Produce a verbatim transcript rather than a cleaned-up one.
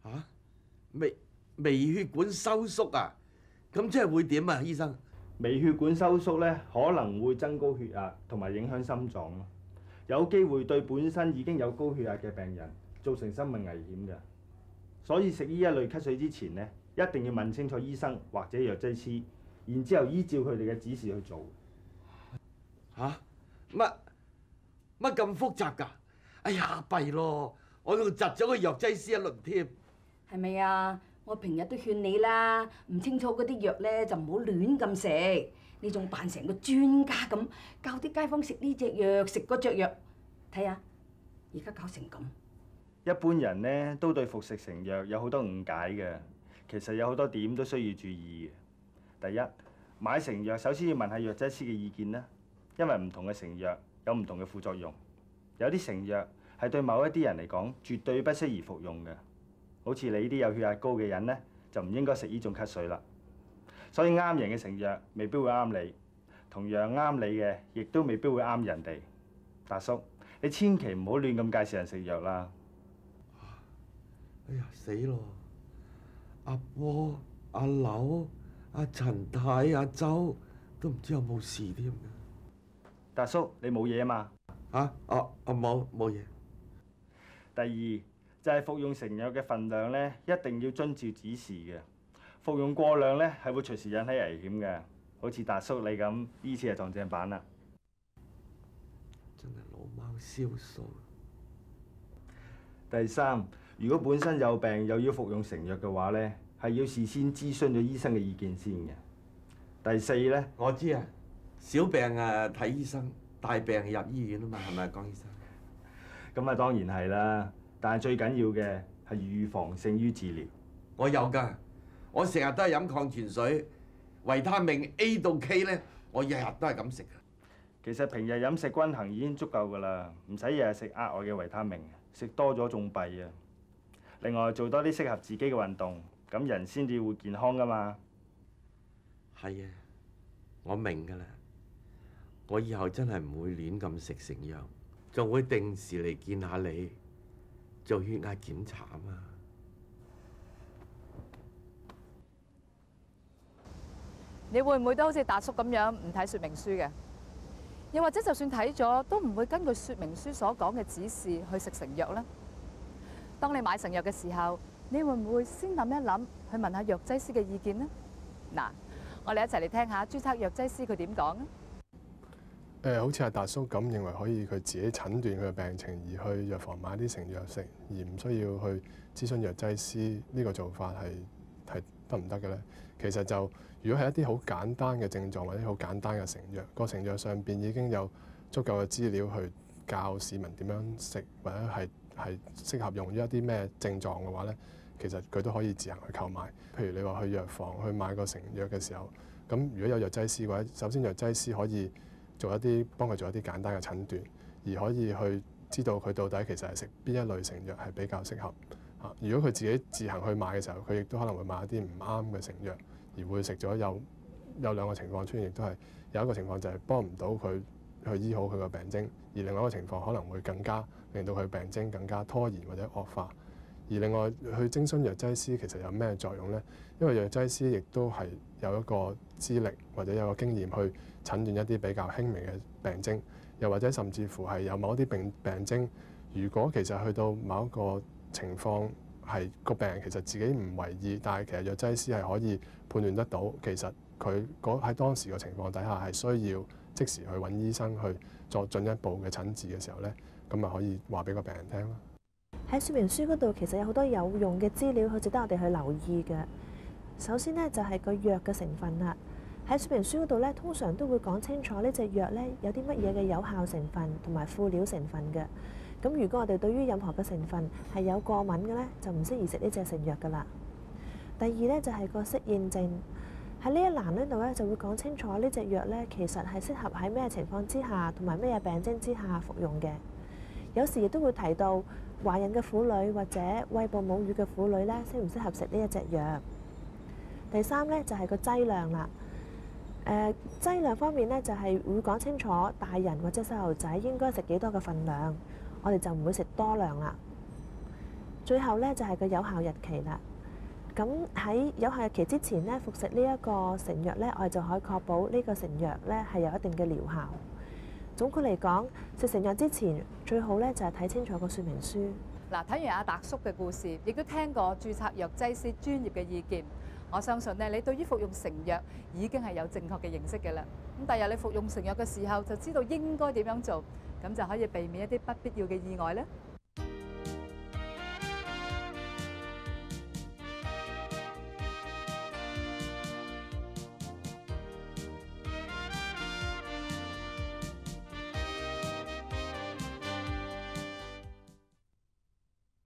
嚇？微微血管收縮啊？咁即係會點啊，醫生？ 微血管收縮咧，可能會增高血壓同埋影響心臟咯，有機會對本身已經有高血壓嘅病人造成生命危險嘅。所以食呢一類咳水之前咧，一定要問清楚醫生或者藥劑師，然之後依照佢哋嘅指示去做。 嚇？乜乜咁複雜㗎？哎呀，弊咯！我仲窒咗個藥劑師一輪添。 係咪啊？我平日都勸你啦，唔清楚嗰啲藥咧就唔好亂咁食。你仲扮成個專家咁，教啲街坊食呢隻藥食嗰隻藥，睇下而家搞成咁。 一般人咧都對服食成藥有好多誤解嘅，其實有好多點都需要注意嘅。第一，買成藥首先要問下藥劑師嘅意見啦，因為唔同嘅成藥有唔同嘅副作用，有啲成藥係對某一啲人嚟講絕對不適宜服用嘅。好似你呢啲有血壓高嘅人咧，就唔應該食呢種咳水啦。所以啱人嘅成藥未必會啱你，同樣啱你嘅亦都未必會啱人哋。達叔，你千祈唔好亂咁介紹人食藥啦。 哎呀，死咯！阿波、阿柳、阿陳太、阿周都唔知有冇事添嘅。 達叔，你冇嘢啊嘛？ 嚇？哦，我冇冇嘢。 第二就係服用成藥嘅份量咧，一定要遵照指示嘅。服用過量咧，係會隨時引起危險嘅。好似達叔你咁，呢次係撞正板啦。 真係老貓燒鬚。 第三，如果本身有病又要服用成藥嘅話咧，係要事先諮詢咗醫生嘅意見先嘅。第四咧， 我知啊，小病啊睇醫生，大病入醫院啊嘛，係咪啊，江醫生？ 咁啊當然係啦，但係最緊要嘅係預防勝於治療。 我有㗎，我成日都係飲礦泉水，維他命 A 到 K 咧，我日日都係咁食㗎。 其實平日飲食均衡已經足夠㗎啦，唔使日日食額外嘅維他命，食多咗仲弊啊！另外做多啲適合自己嘅運動，咁人先至會健康㗎嘛。 係啊，我明㗎啦，我以後真係唔會亂咁食成藥，仲會定時嚟見下你，做血壓檢查啊嘛。 你會唔會都好似達叔咁樣唔睇說明書嘅？又或者就算睇咗，都唔會根據說明書所講嘅指示去食成藥呢？當你買成藥嘅時候，你會唔會先諗一諗，去問下藥劑師嘅意見呢？嗱，我哋一齊嚟聽下註冊藥劑師佢點講啊！ 誒，好似阿達叔咁認為可以佢自己診斷佢嘅病情，而去藥房買啲成藥食，而唔需要去諮詢藥劑師，呢個做法係係得唔得嘅咧？其實就如果係一啲好簡單嘅症狀或者好簡單嘅成藥，個成藥上邊已經有足夠嘅資料去教市民點樣食，或者係係適合用於一啲咩症狀嘅話咧，其實佢都可以自行去購買。譬如你話去藥房去買個成藥嘅時候，咁如果有藥劑師嘅話，首先藥劑師可以做一啲幫佢做一啲簡單嘅診斷，而可以去知道佢到底其實係食邊一類成藥係比較適合。嚇，如果佢自己自行去買嘅時候，佢亦都可能會買一啲唔啱嘅成藥，而會食咗有有兩個情況出現，亦都係有一個情況就係幫唔到佢去醫好佢個病徵，而另外一個情況可能會更加令到佢病徵更加拖延或者惡化。而另外去徵詢藥劑師其實有咩作用呢？因為藥劑師亦都係有一個資歷或者有個經驗去診斷一啲比較輕微嘅病徵，又或者甚至乎係有某一啲病病徵，如果其實去到某一個情況係個病人其實自己唔為意，但係其實藥劑師係可以判斷得到，其實佢喺當時嘅情況底下係需要即時去揾醫生去作進一步嘅診治嘅時候呢，咁咪可以話俾個病人聽咯。 喺說明書嗰度其實有好多有用嘅資料，好值得我哋去留意嘅。首先呢，就係個藥嘅成分啦。喺說明書嗰度呢，通常都會講清楚呢隻藥呢有啲乜嘢嘅有效成分同埋副料成分嘅。咁如果我哋對於任何嘅成分係有過敏嘅呢，就唔適宜食呢隻成藥噶啦。第二呢，就係個適應症，喺呢一欄呢度呢，就會講清楚呢隻藥呢其實係適合喺咩情況之下同埋咩病徵之下服用嘅。有時亦都會提到懷孕嘅婦女或者餵哺母乳嘅婦女呢，適唔適合食呢一隻藥。第三呢，就係個劑量啦。誒、呃、劑量方面呢，就係會講清楚大人或者細路仔應該食幾多嘅份量。我哋就唔會食多量啦。 最後咧就係個有效日期啦。咁喺有效日期之前咧，服食呢一個成藥咧，我哋就可以確保呢個成藥咧係有一定嘅療效。總括嚟講，食成藥之前最好咧就係睇清楚個説明書。 嗱，睇完阿達叔嘅故事，亦都聽過註冊藥劑師專業嘅意見。我相信咧，你對於服用成藥已經係有正確嘅認識嘅啦。咁第日你服用成藥嘅時候，就知道應該點樣做，咁就可以避免一啲不必要嘅意外咧。